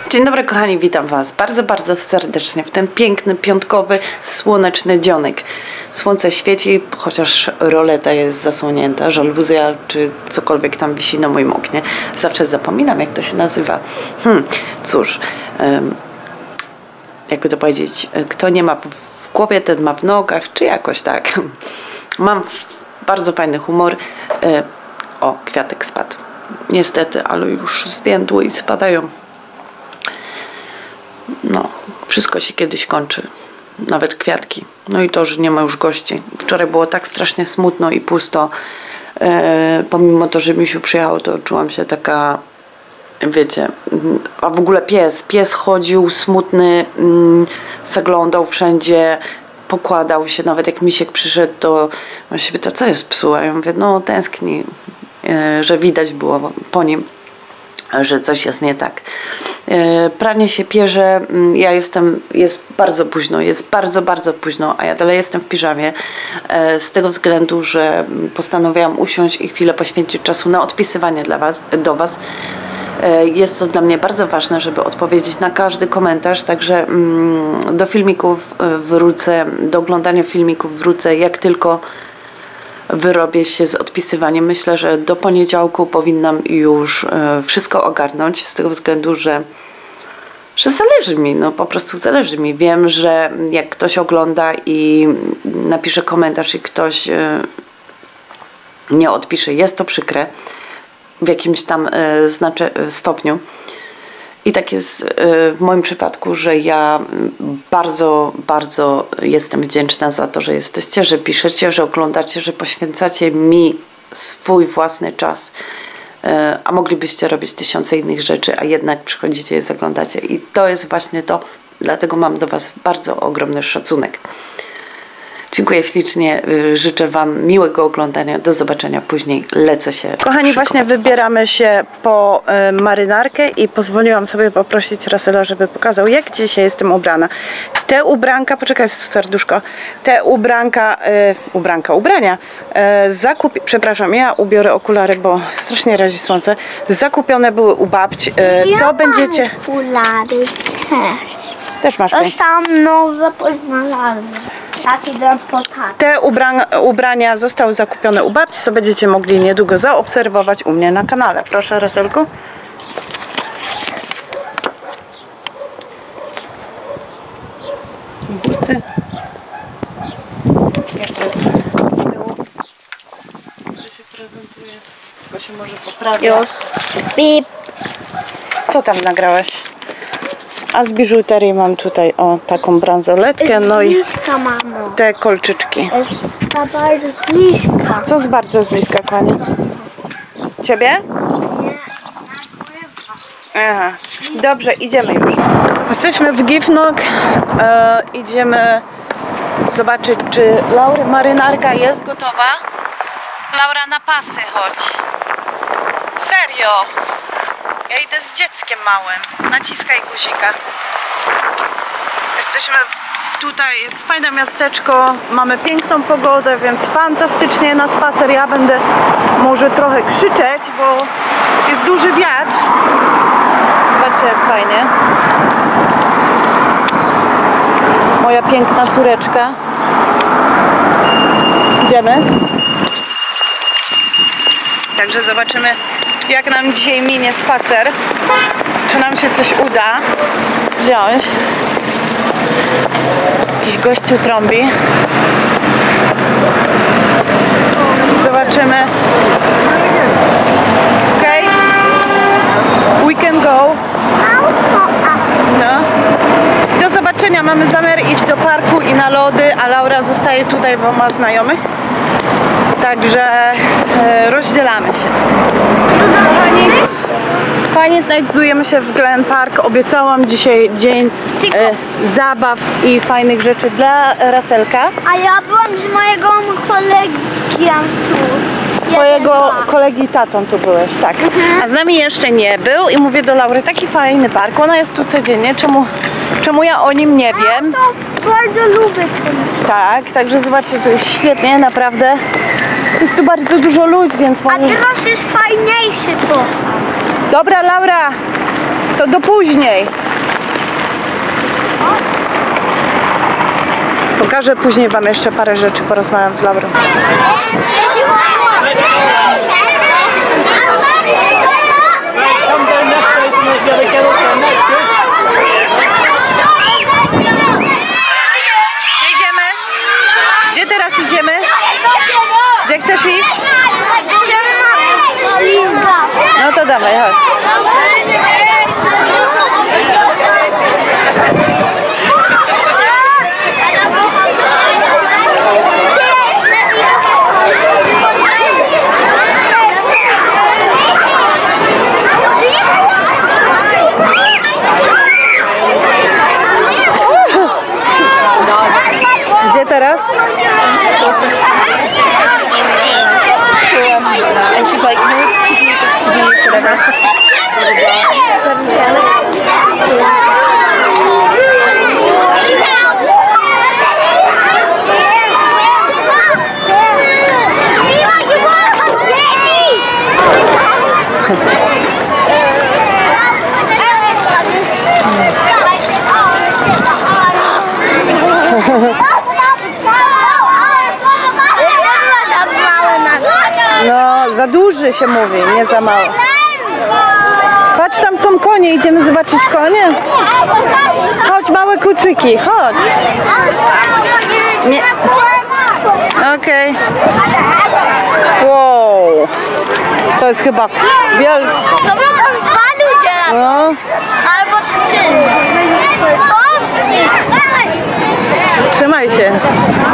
Dzień dobry kochani, witam Was bardzo, bardzo serdecznie w ten piękny, piątkowy, słoneczny dzionek. Słońce świeci, chociaż roleta jest zasłonięta, żaluzja czy cokolwiek tam wisi na moim oknie. Zawsze zapominam, jak to się nazywa. Cóż, jakby to powiedzieć, kto nie ma w głowie, ten ma w nogach, czy jakoś tak. Mam bardzo fajny humor. O, kwiatek spadł. Niestety, ale już zwiędły i spadają. No, wszystko się kiedyś kończy. Nawet kwiatki. No i to, że nie ma już gości. Wczoraj było tak strasznie smutno i pusto. Pomimo to, że Misiu przyjechał, to czułam się taka, wiecie, a w ogóle pies chodził smutny, zaglądał wszędzie, pokładał się, nawet jak Misiek przyszedł, to on się pyta, co jest psu? A ja mówię, no tęskni, że widać było po nim, że coś jest nie tak. Pranie się pierze, jest bardzo późno, jest bardzo, bardzo późno, a ja dalej jestem w piżamie, z tego względu, że postanowiłam usiąść i chwilę poświęcić czasu na odpisywanie do Was. Jest to dla mnie bardzo ważne, żeby odpowiedzieć na każdy komentarz, także do filmików wrócę, do oglądania filmików wrócę, jak tylko wyrobię się z odpisywaniem. Myślę, że do poniedziałku powinnam już wszystko ogarnąć, z tego względu, że zależy mi, no po prostu zależy mi. Wiem, że jak ktoś ogląda i napisze komentarz i ktoś nie odpisze, jest to przykre w jakimś tam stopniu. I tak jest w moim przypadku, że ja bardzo, bardzo jestem wdzięczna za to, że jesteście, że piszecie, że oglądacie, że poświęcacie mi swój własny czas. A moglibyście robić tysiące innych rzeczy, a jednak przychodzicie i zaglądacie. I to jest właśnie to, dlatego mam do Was bardzo ogromny szacunek. Dziękuję ślicznie, życzę Wam miłego oglądania, do zobaczenia później, lecę się. Kochani, właśnie wybieramy się po marynarkę i pozwoliłam sobie poprosić Russella, żeby pokazał, jak dzisiaj jestem ubrana. Te ubranka, poczekaj serduszko, te ubrania, przepraszam, ja ubiorę okulary, bo strasznie razi słońce, zakupione były u babci. Co będziecie? Okulary Też masz. Dostałam nowe, poznalazłam. Te ubrania zostały zakupione u babci, co będziecie mogli niedługo zaobserwować u mnie na kanale. Proszę, Russellku. Buty. Jeszcze z tyłu. Dobrze się prezentuje. Tylko się może poprawia. Już. Pip. Co tam nagrałaś? A z biżuterii mam tutaj taką bransoletkę, no i te kolczyczki. Jest bardzo z bliska. Co z bardzo z bliska, kochani? Ciebie? Nie. Aha. Dobrze, idziemy już. Jesteśmy w Giffnock. Idziemy zobaczyć, czy marynarka jest gotowa. Laura, na pasy chodź. Serio. Ja idę z dzieckiem małym. Naciskaj guzika. Jesteśmy tutaj, jest fajne miasteczko. Mamy piękną pogodę, więc fantastycznie na spacer. Ja będę może trochę krzyczeć, bo jest duży wiatr. Zobaczcie, jak fajnie. Moja piękna córeczka. Idziemy. Także zobaczymy, jak nam dzisiaj minie spacer. Czy nam się coś uda wziąć. Jakiś gościu trąbi. Zobaczymy. Okej? We can go. No. Do zobaczenia. Mamy zamiar iść do parku i na lody, a Laura zostaje tutaj, bo ma znajomych. Także rozdzielamy się. Kochani, fajnie znajdujemy się w Glen Park. Obiecałam dzisiaj dzień zabaw i fajnych rzeczy dla Russellka. A ja byłam z mojego kolegi tu. Z twojego kolegi tatą tu byłeś, tak. A z nami jeszcze nie był i mówię do Laury, taki fajny park, ona jest tu codziennie, czemu ja o nim nie wiem. To bardzo lubię to. Tak, także zobaczcie, to jest świetnie, naprawdę. Jest tu bardzo dużo ludzi, więc A teraz jest fajniejszy to. Dobra, Laura, To do później. Pokażę później wam jeszcze parę rzeczy, porozmawiam z Laurą. Gdzie idziemy? Gdzie teraz idziemy? Gdzie chcesz iść? No to dawaj, chodź. Gdzie teraz? And she's like, no, it's too deep, whatever. No, za duży się mówi, nie za mało. Patrz, tam są konie, idziemy zobaczyć konie? Chodź, małe kucyki, chodź. Nie. Okej. Wow. To jest chyba wielkie. To będą dwa ludzie. No. Albo trzy. Trzymaj się.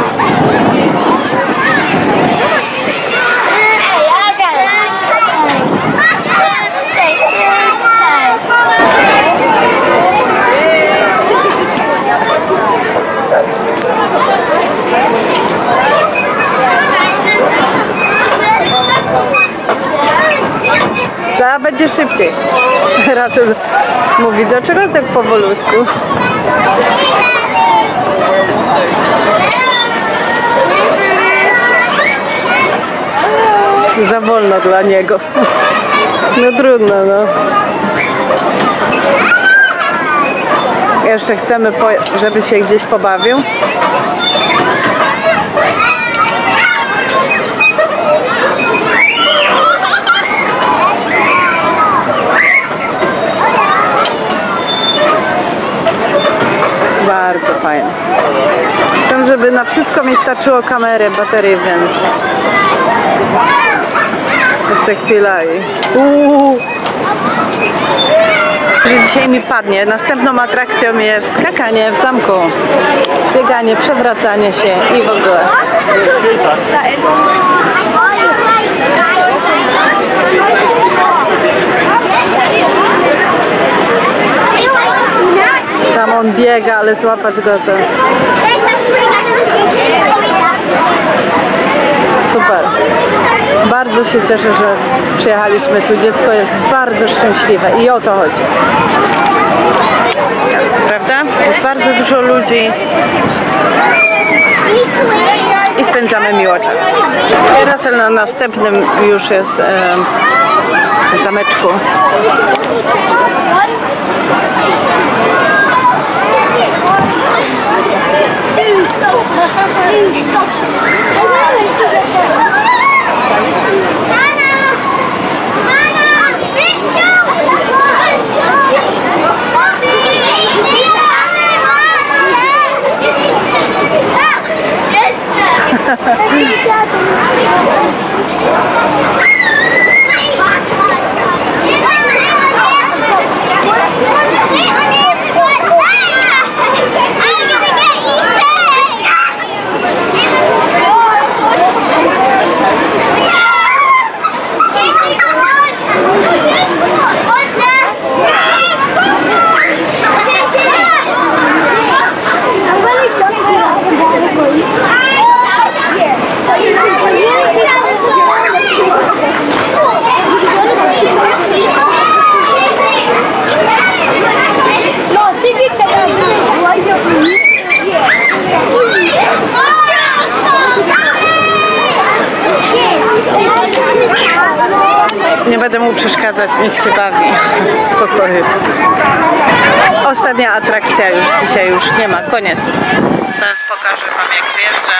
Zaraz będzie szybciej. Raz mówi, dlaczego tak powolutku? Za wolno dla niego. No trudno, no. Jeszcze chcemy, żeby się gdzieś pobawił. Bardzo fajne. Chcę, żeby na wszystko mi starczyło kamery, baterii, więc... Jeszcze chwila i... Że dzisiaj mi padnie. Następną atrakcją jest skakanie w zamku. Bieganie, przewracanie się i w ogóle. Tam on biega, ale złapać go to... Super. Bardzo się cieszę, że przyjechaliśmy tu. Dziecko jest bardzo szczęśliwe i o to chodzi. Prawda? Jest bardzo dużo ludzi i spędzamy miło czas. Teraz na następnym już jest zameczku. przeszkadzać, niech się bawi w spokoju. Ostatnia atrakcja już dzisiaj już nie ma, koniec. Zaraz pokażę wam jak zjeżdża.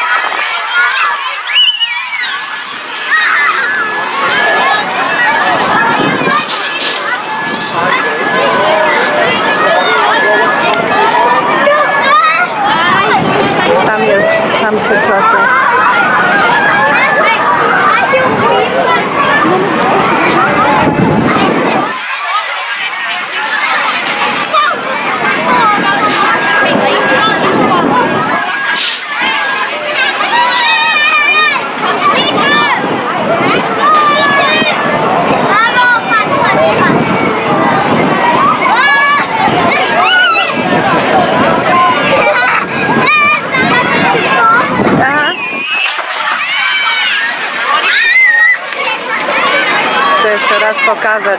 Tam się proszę. Chcę jeszcze raz pokazać.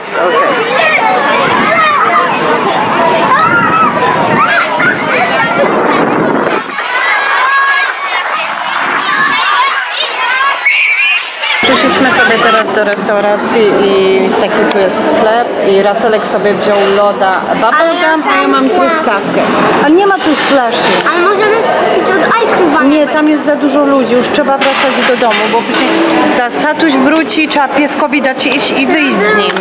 Przyszliśmy sobie teraz do restauracji i taki tu jest sklep i Raselek sobie wziął loda bubblegum, a ja mam truskawkę. A nie ma tu slushy. Ale możemy kupić od ice cream. Nie, tam jest za dużo ludzi, już trzeba wracać do domu, bo później zaraz tatuś wróci, trzeba pieskowi dać iść i wyjść z nim.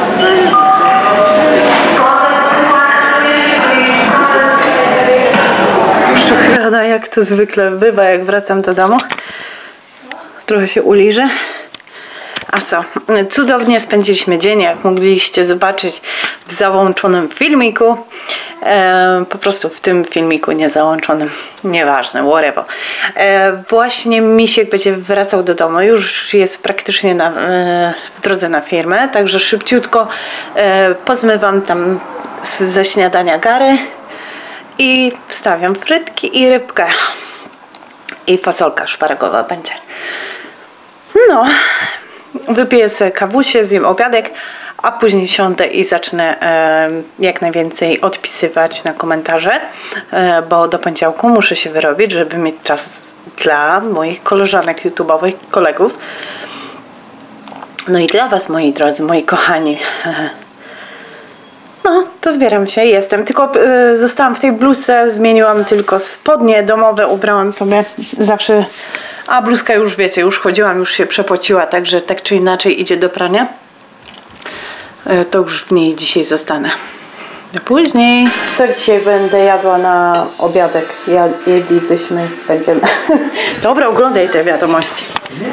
Szczochrana, jak to zwykle bywa, jak wracam do domu. Trochę się uliżę. A co? Cudownie spędziliśmy dzień, jak mogliście zobaczyć w załączonym filmiku. Po prostu w tym filmiku niezałączonym, nieważne, whatever. Właśnie Misiek będzie wracał do domu, już jest praktycznie w drodze na firmę, także szybciutko pozmywam tam ze śniadania gary i wstawiam frytki i rybkę. I fasolka szparagowa będzie. No, wypiję sobie kawusię, zjem obiadek, a później siądę i zacznę jak najwięcej odpisywać na komentarze, bo do poniedziałku muszę się wyrobić, żeby mieć czas dla moich koleżanek YouTube'owych, kolegów. No i dla was, moi drodzy, moi kochani. No, to zbieram się, jestem. Tylko zostałam w tej bluzce, zmieniłam tylko spodnie domowe, ubrałam sobie zawsze. A bluzka już wiecie, już chodziłam, już się przepociła, także tak czy inaczej idzie do prania. To już w niej dzisiaj zostanę. Do później. To dzisiaj będę jadła na obiadek. Jedlibyśmy, będziemy. Dobra, oglądaj te wiadomości.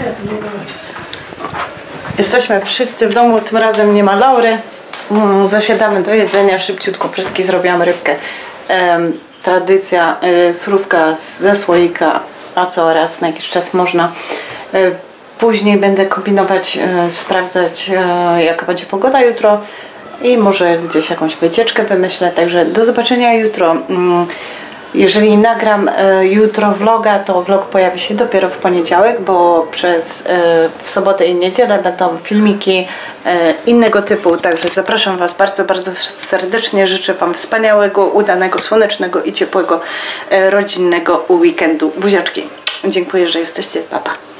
Jesteśmy wszyscy w domu, tym razem nie ma Laury. Zasiadamy do jedzenia, szybciutko frytki, zrobiłam rybkę. Tradycja, surówka ze słoika, a co raz na jakiś czas można. Później będę kombinować, sprawdzać jaka będzie pogoda jutro i może gdzieś jakąś wycieczkę wymyślę, także do zobaczenia jutro. Jeżeli nagram jutro vloga, to vlog pojawi się dopiero w poniedziałek, bo w sobotę i niedzielę będą filmiki innego typu. Także zapraszam was bardzo, bardzo serdecznie. Życzę wam wspaniałego, udanego, słonecznego i ciepłego rodzinnego weekendu. Buziaczki. Dziękuję, że jesteście. Pa, pa.